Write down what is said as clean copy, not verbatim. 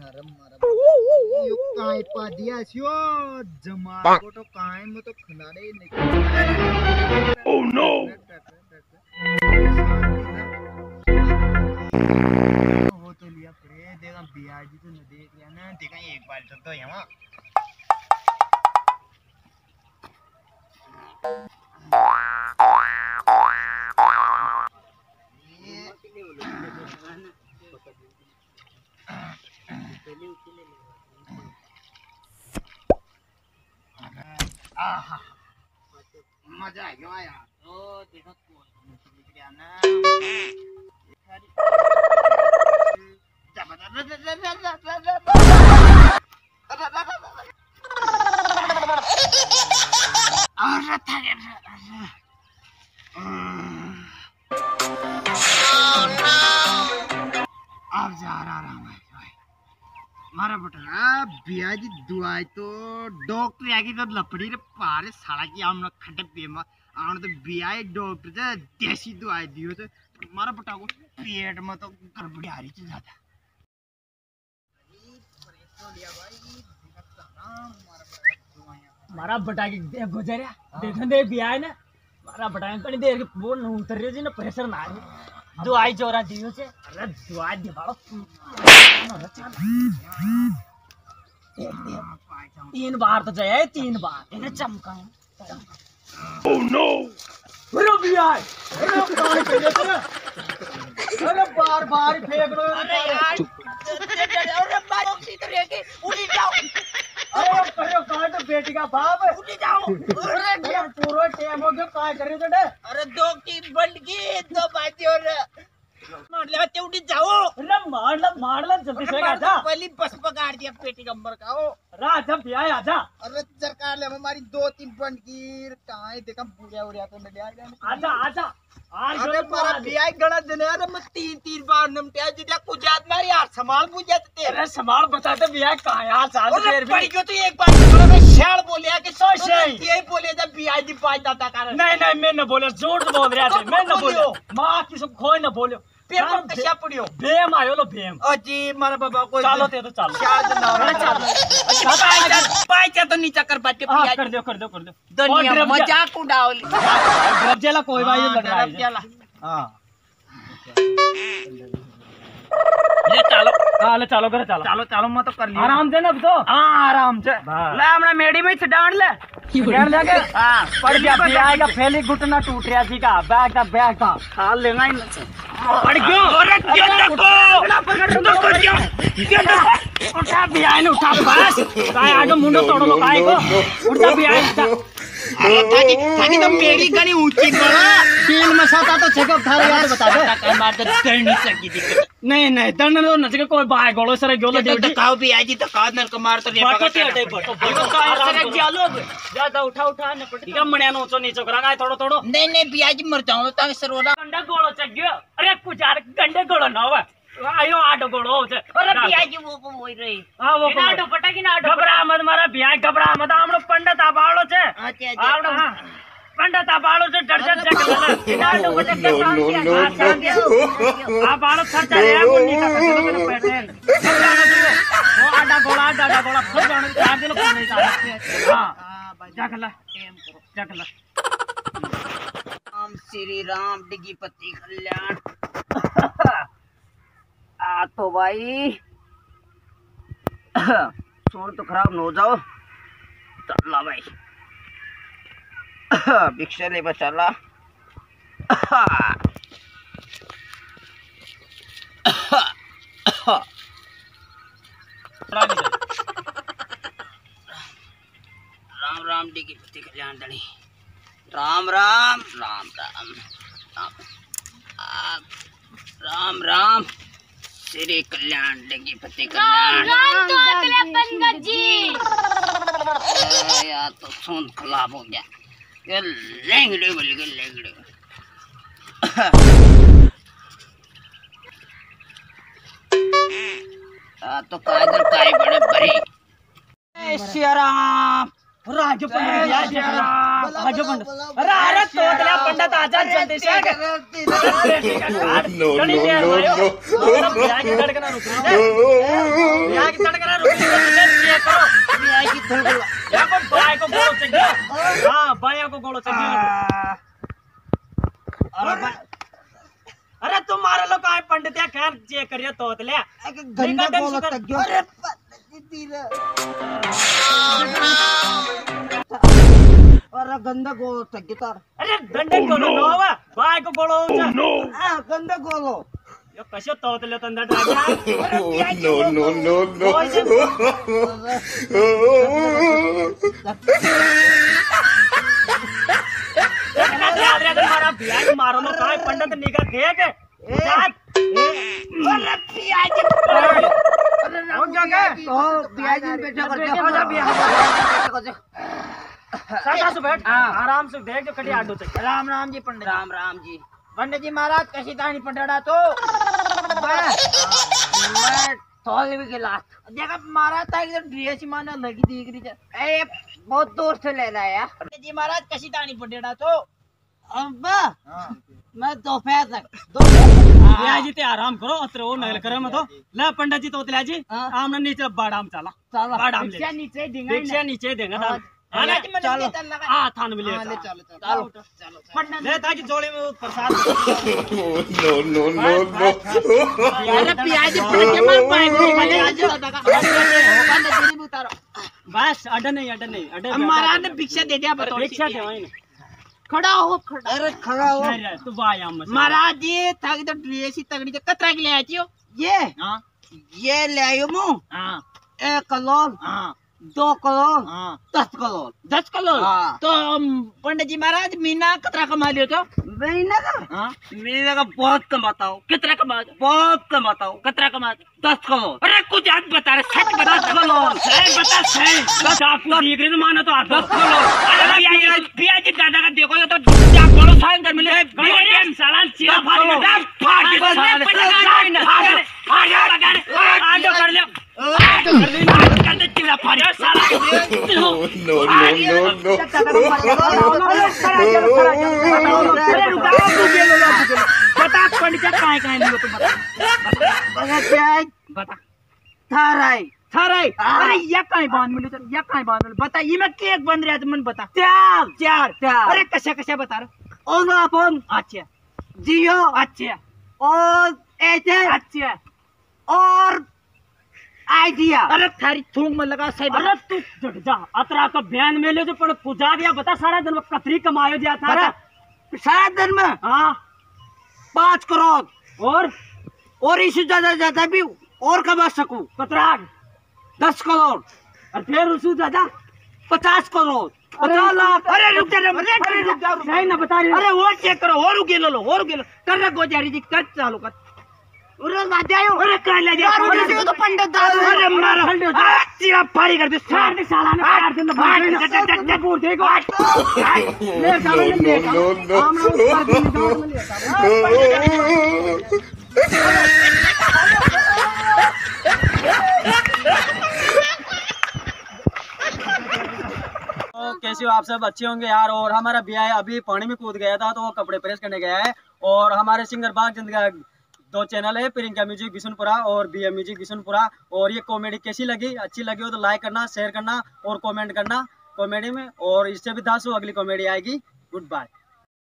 अरे मारा यो काय पा दिया छियो जमा को तो काय में तो खनारे नहीं। ओह नो हो तो लिया पड़े देखा बियाजी तो न देख लिया ना देखा एक बार तो यहाँ मजा आ गया यार तो देखो ना अब जा रहा मारा बटा बियाजी दुआई तो डॉक्टर आगे तो लपड़ी रे पारे साला की हम लोग खड्डे बेमा आन तो बियाई डॉक्टर से देसी दुआई दियो तो मारा बटा को पेट में तो गड़बड़ी आ रही थी ज्यादा मारा बटा की गुजरिया देखने दे बियाई ने मारा बटा कनी देर के वो न उतर रही जी ना प्रेशर ना दुआई जोरा दियो से अरे दुआई दे बाड़ो 3 बार तो जाए 3 बार इन्हें चमका ओह नो अरे बियाई अरे कहां चले तेरे अरे बार फेंक लो अरे यार अरे बार सीधे लेके उड़ी जाओ अरे कहो कहां तो बेटी का बाप उड़ी जाओ अरे ये पूरा टाइम हो गया काय कर रहे हो बेटा अरे 2 की बंद की 2 बाजी और मार ले ते उड़ी जाओ अरे मार ला जल्दी से आजा पहली बस पकड़ दिया पेटी नंबर का ओ राजा बिया आजा अरे सरकार ले हमारी 2-3 बंद की कहां देखा बुढ़िया उड़िया तो न आजा अरे मारा बिया गणा देने यार मैं 3 बार नमटिया जिया कुजात मारी यार संभाल बुझे तेरे संभाल बता दे बिया कहां यार साल देर में पड़ी क्यों तू एक बार मैं शेल बोलिया कि सो यही बोले जब बिया जी पाई दाता कर नहीं मैं न बोले झूठ बोल रहा था मैं न बोलो मां की सब खोई न बोलो पेपर में कशा पड़ियो बेम आयो लो बेम अजी मारा बाबा कोई चलो ते तो चलो शायद ना चलो पाई तो नीचा कर बात के पिया कर दो दुनिया मजाक उड़ाओली ड्रब जेला कोई भाई लग रहा है हां ले चलो घर चलो मैं तो कर लिया आराम से ना तो हां आराम से ले हमरा मेडी में डांड ले जाके हां पड़ गया आएगा फैली घुटना टूट रहा थी का बैग का खा लेना ही पड़ गया अरे उठा बियाई ने उठा बस काय आगे मुंडो तोड़ लो काय को उठा बियाई उठा थाकी तो मेरी गणी ऊंची बड़ा 3 मसाता तो छेको थारे यार बता दे काय मार दे डर नहीं सकी दिक्कत नहीं दंड नो नचके कोई बाय गोलो सरे गोलो दे काव बियाई जी तो काव नर को मार तो रे बटो काय सरे जालो जा उठा न पट का मण्या नो नीचो करा काय थोड़ो नहीं बियाई जी मर जाऊं तो सरोरा गंडा गोलो चग गयो अरे कुचार गंडे गोलो न होवे आयो आडो गोलो छे अरे बियाई जी वो को होई रे हां वो को आडो पटकी ना आडो घबरा मत मारा बियाई घबरा मत हमरो पंडित आबाळो छे आवडो हां पंडित आबाळो छे डर चेक ले आडो पटक के शांति आबाळो खर्चा रे मुन्नी का तो मैंने पैटर्न वो आडा गोला सब जाने चार दिन को नहीं था हां जगला राम श्री राम डिगी पति कल्याण आ तो भाई छोड़ तो खराब न हो जाओ चला भाई भिक्षा ले चला राम डिगी पति कल्याण दड़ी राम श्री कल्याण डिगी पति कल्याण तो अगले पंडित जी यार तो सुन खराब हो गया ये लेंगड़े बोल गए लेंगड़े तो कायदर काय बड़े बड़ी श्रीराम राजो पंडित राजो पंडित अरे तोतला पंडित आजा जल्दी से नो बिया की धड़कन चेक करो बिया की धड़कन या को बाय को गोलो चेक दियो हां बाया को गोलो चेक दियो अरे तुम मारे लो काय पंडित या खैर चेक करियो तोतले गंदा गोल तक गयो अरे तीर अरे गंदा गोल तक गयो तार अरे दंडे गोलो नोवा बाय को गोलो हां गंदा गोलो यो कशो तोतले तंदा डागा no. मारा बिया मारो लो काय पंडित निगा देख अरे पियाजी अरे हो गया तो पियाजी बैठा कर सादा से बैठ आराम से देख जो कड़ी आडो चल राम राम जी पंडित राम जी पंडित जी महाराज कशी दाणी पंडड़ा तो मैं थोल भी गिलास देखा महाराज ता एकदम ड्रेस माना लगी दिख रही है ए बहुत दूर से ले रहा है यार पंडित जी महाराज कशी दाणी पंडड़ा तो अब्बा मैं दोपहर तक बिया जी ते आराम करो अत्र वो नगल करे मत ले पंडित जी तोतला जी आमने नीचे बाडाम चला बाडाम ले भिक्षा नीचे देंगे भिक्षा नीचे देंगे था चलो हां थान मिले चलो पंडित ले ताकि जोड़ी में प्रसाद No. अरे पियाजी पंडित मार पाएंगे पंडित जी ने उतारो बस अड्डा नहीं अड्डा महाराज ने भिक्षा दे दिया बताओ भिक्षा दे वहीं खड़ा हो खड़ा अरे खड़ा हो तू वायाम में महाराज जी थाकी तो ड्रेस ही तगड़ी से कतरा के ले आई हो ये हां ये ले आयो मु हां 1 करोड़ हां 2 करोड़ हां 10 करोड़ 10 करोड़ हाँ। तो पंडित जी महाराज मीना कतरा कमा लियो तो महीना का हां महीना का बहुत कमाता हूँ कितना कमाता बहुत कमाता हूँ कितना कमाता 10 करोड़ अरे कुछ आज बता रहे सच बता 10 करोड़ सही बता सही आपको ठीक रे मानो तो 10 करोड़ अरे पियाजी दादा का देखो तो क्या करो साइन कर मिले गए साला चिरा फाड़ आडो कर ले कर दे चिरा फाड़ साला बता पंडित काय काय लियो तुम बता क्या बता थाराई अरे या काय बांध मिले चल या काय बांध बता ये में केक बन रहा है तुम बता चार अरे कशा बता रहा और अपन अच्छा जियो अच्छा और ऐसे अच्छा और आइडिया अरे थारी थूक में लगा सही अरे तू जट जा अतरा का बयान में ले जो पर पुजा दिया बता सारा दिन कतरी कमायो दिया था सारा दिन में हाँ 5 करोड़ और इससे ज्यादा भी और कमा सकूं कतरा 10 करोड़ और फिर उससे ज्यादा 50 करोड़ 50 लाख अरे रुक जा नहीं ना बता रही अरे वो चेक करो और रुके लो कर रखो जारी जी कर चालू कर अरे लादे आयो अरे कर ले जा अरे तो पंडित दारू अरे मारो चिरा फाड़ी कर दे सार साला ने फाड़ दे फाड़ बोल देखो ले साला ने No. हम लोग ऊपर दिन जाओ कैसे हो आप सब अच्छे होंगे यार। और हमारा भैया अभी पानी में कूद गया था तो वो कपड़े प्रेस करने गया है। और हमारे सिंगर बाग जिंदगी 2 चैनल है, प्रियंका म्यूजिक बिशनपुरा और बीएम म्यूजिक बिशनपुरा। और ये कॉमेडी कैसी लगी, अच्छी लगी हो तो लाइक करना, शेयर करना और कमेंट करना कॉमेडी में। और इससे भी 10 अगली कॉमेडी आएगी। Good bye.